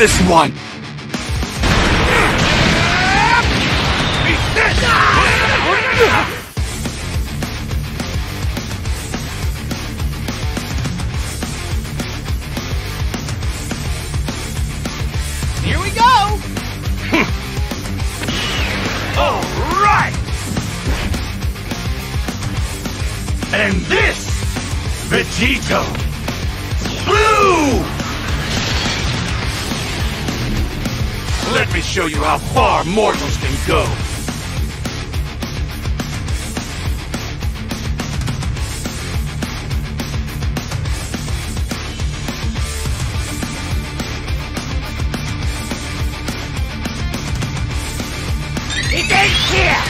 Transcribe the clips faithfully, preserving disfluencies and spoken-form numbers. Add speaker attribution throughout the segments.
Speaker 1: this one!
Speaker 2: Here we go!
Speaker 1: All right! And this, Vegito, Blue! Let me show you how far mortals can go.
Speaker 2: It ain't here!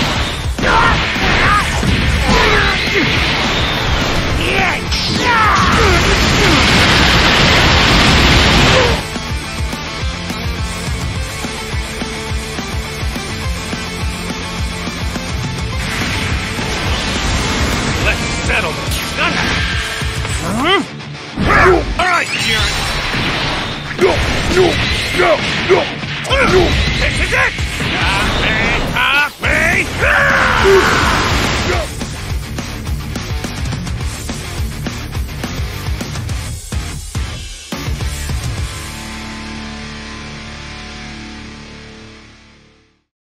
Speaker 1: Let's settle this. Huh? All right, Jiren. No, no, no, no.